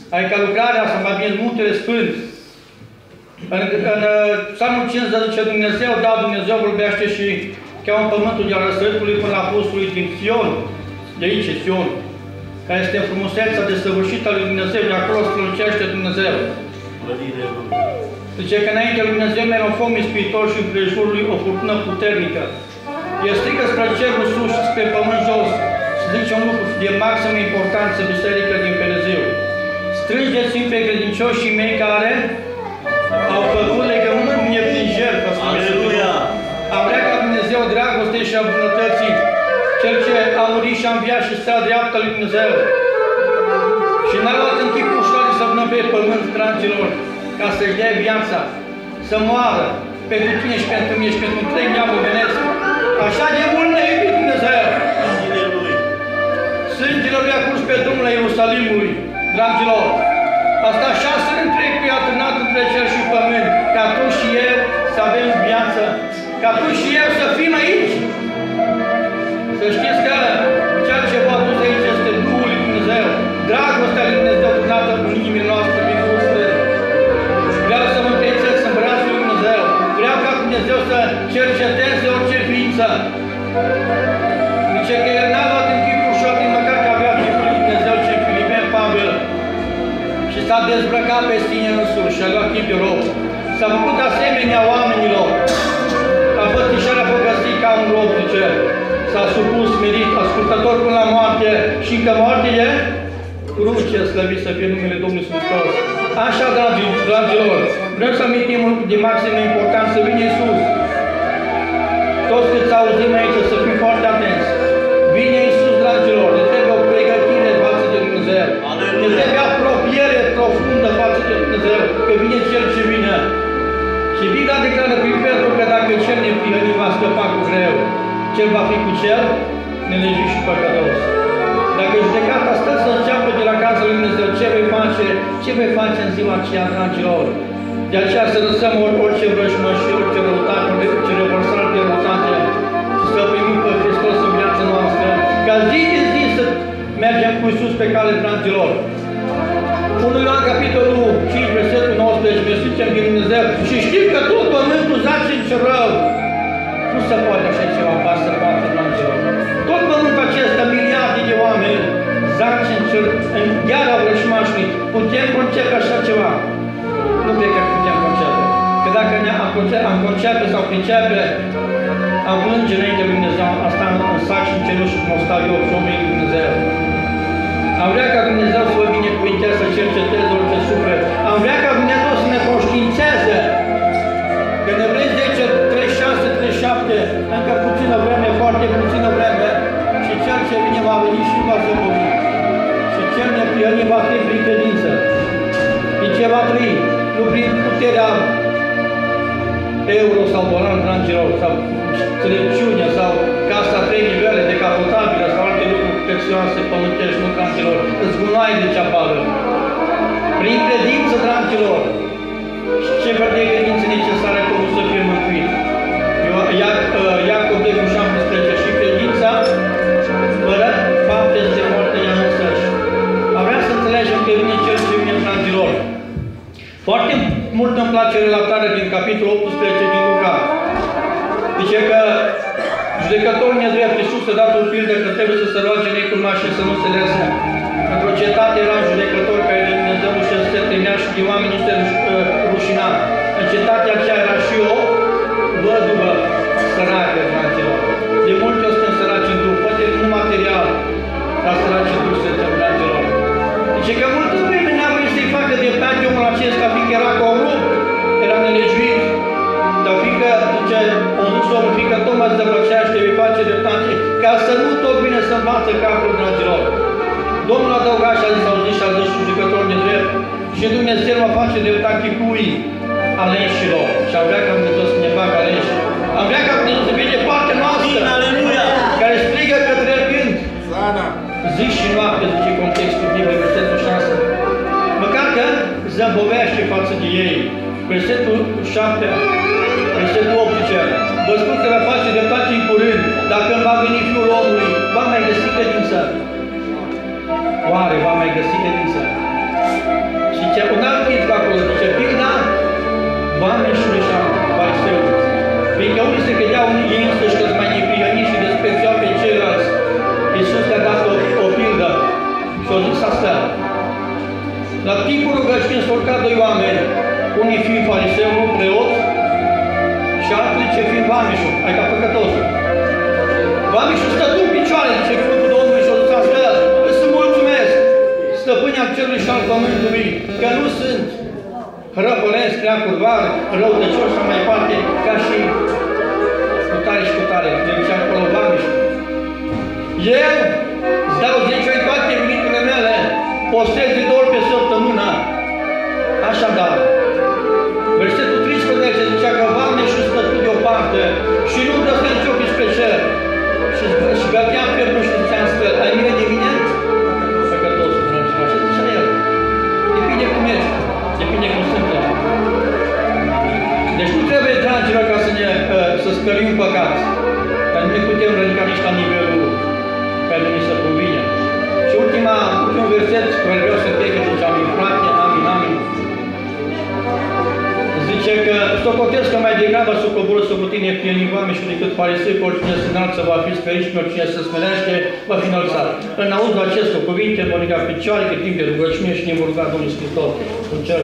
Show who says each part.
Speaker 1: adică lucrarea, sau mai bine Muntele Sfânt. În Psalmul 5 zice Dumnezeu, da, Dumnezeu vorbește și cheamă pământul de la răsăritului până la apostolului din Sion, de aici, Sion, care este frumusețea desăvârșită a lui Dumnezeu, de acolo strălucește Dumnezeu. Zice că înainte lui Dumnezeu mereu un foc ispititor și împrejurul lui o furtună puternică. El strică spre cerul sus și spre pământ jos. Se zice un lucru de maximă importanță biserică din Dumnezeu. Strângeți-mi pe credincioșii mei care au făcut legământ mie prin jertfă.
Speaker 2: Aleluia!
Speaker 1: Am vrea ca Dumnezeu dragostei și a bunătății, Cel ce a murit și a înviat și stă la dreapta lui Dumnezeu. Și n-a luat în chip ușor să vină pe pământ, dragilor, ca să-și dea viața, să moară pentru tine și pentru mine și pentru întreg neamul omenesc. Așa de mult ne-a iubit Dumnezeu. Sângele lui a curs pe drumul Ierusalimului, dragilor. Asta 6 ani întreg cu i-a târnat între cer și pământ, ca tu și eu să avem viață, ca tu și eu să fim aici. Să știți că ceea ce v-a dus aici este Duhul lui Dumnezeu, dragostea lui Dumnezeu turnată în inimile noastre prin Duhul Sfânt. Vreau să mă încredințez în brațul lui Dumnezeu. Vreau ca Dumnezeu să cerceteze orice ființă. Zice că el n-a luat în chip ușor, din măcar că avea chipul lui Dumnezeu ce în Filipeni Pavel. Și s-a dezbrăcat pe sine însuși și a luat chip de rob. S-a făcut asemenea oamenilor. A fost fișarea păgăsit ca un rob, zice. S-a supus smerit, ascultător până la moarte și încă moarte e cruce, slăvit să fie numele Domnului Hristos. Așa, dragilor, vrem să amintim un lucru de maximă importanță, vine Iisus. Toți câți auzim aici să fim foarte atenți. Vine Iisus, dragilor, ne trebuie o pregătire față de Dumnezeu. Ne trebuie apropiere profundă față de Dumnezeu, că vine Cel ce vine. Și Biblia declară prin Petru că dacă Cel neprihănit va scăpa cu greu, Cel va fi cu Cel nelegit și păcătos. Dacă judecata stă să înceapă de la casa lui Dumnezeu, ce vei face în ziua aceea, dragilor? De aceea să lăsăm orice vrăjmășiri, orice răutate, orice revărsare de răutate și să primim pe Hristos în viața noastră, ca zi de zi să mergem cu Iisus pe cale, dragilor. 1 Ioan, capitolul 5, versetul 19, ne zicem din Dumnezeu și știm că tot pământul zace în ce rău. Nu se poate așa ceva, pasă poate, dragilor. Tot pământul acesta, miliarde de oameni, zace în gheara vrăjmașului. Putem concepe așa ceva? Nu cred că putem concepe. Că dacă am concepe sau pricepe, am plânge înainte lui Dumnezeu, asta în sac și în cenușă, cum o stau eu, și omul lui Dumnezeu. Am vrea ca Dumnezeu să vă binecuvinteze, să cerceteze orice suflet. Am vrea ca Dumnezeu să ne conștiințeze. Că ne vrei 10, 36, 37, încă puțină vreme, foarte puțină vreme, și Cel ce vine va veni și va se movi. Și Cel neprihănit va fi prin credință. Prin ce va trăi? Nu prin puterea euro sau dolar, dragilor, sau înțelepciune, sau casa 3 nivele decapotabile, sau alte lucruri prețioase, pământești, nu, dragilor, îți gunoaie de ce apară. Prin credință, dragilor, și ce fel de credință necesară că omul să fie mântuit? Iacob 2:17, și credința fără fapte este moarte ea însăși. Vrea să înțelegem că vine Cel ce vine, dragilor. Foarte mult îmi place relatarea din capitolul 18 din Luca. Zice că judecătorul nedrept Iisus a dat un pildă că trebuie să se roage necurmat și să nu se lese. Într-o cetate era un judecător care de Dumnezeu nu se temea și de oameni nu se rușina. În cetatea aceea era și o văduvă săracă, dragilor. De multe ori suntem săraci în Duh, poate nu material, dar săraci în Duh suntem, dragilor. Zice că multă vreme n-a voie să-i facă dreptate omul acesta, fiindcă era corupt, era nelegiuit, dar fiindcă, zice, o dus omul, fiindcă tot mă zdăvăcea și te vei face dreptate, ca să nu tot vine să învață capul, dragilor. Domnul adăuga și a zis, auziți și a zis judecător nedrept, și Dumnezeu va face dreptate cui aleșilor. Și am vrea ca Dumnezeu să ne facă aleși. Am vrea ca Dumnezeu să fie de partea noastră, care strigă către El gând. Zi și noapte, zice contextul Bibliei, versetul 6. Măcar că zăbovește față de ei. Versetul 7, versetul 8 zice, vă spun că va face dreptate în curând, dacă va veni Fiul omului, va mai găsi credință. Oare va mai găsi credință? seară. La timpul rugăciunii s-au urcat doi oameni, unii fiind fariseu, unul preot, și alții ce fiind vamișul, adică păcătosul. Vamișul stătu în picioare, zice cuvântul Domnului și o zis astfel, îți mulțumesc, stăpâni al cerului și al pământului, că nu sunt răpălenți, prea curvari, răutăcioși și mai departe, ca și cu tare și cu tare, de zicea acolo vamișul. Eu îți dau 10 ori toate veniturile mele, postez de 2 ori pe săptămână. Așadar, versetul 13 zicea că vameșul stătu deoparte și nu dăsea nici ochii spre cer. Și bătea pe nu și zicea în stăl, ai mine de mine? Păcătosul, dragi, așa zicea el. Depinde cum ești, depinde cum suntem. Deci nu trebuie, dragilor, ca să scărim păcat. Că nu ne putem ridica nici la nivelul care ni se convine. Și ultimul verset care vreau să închei, că zice, amin, frate, amin, amin. Zice că socotesc că mai degrabă să coboră sub tine prin vamișul decât farisei, că oricine se înalță va fi sferiș, și oricine se smerește va fi înălțat. În auzul acestor cuvinte, mă ridica picioare, că timp de rugăciune și ne vor ruga Domnul Hristos în cer.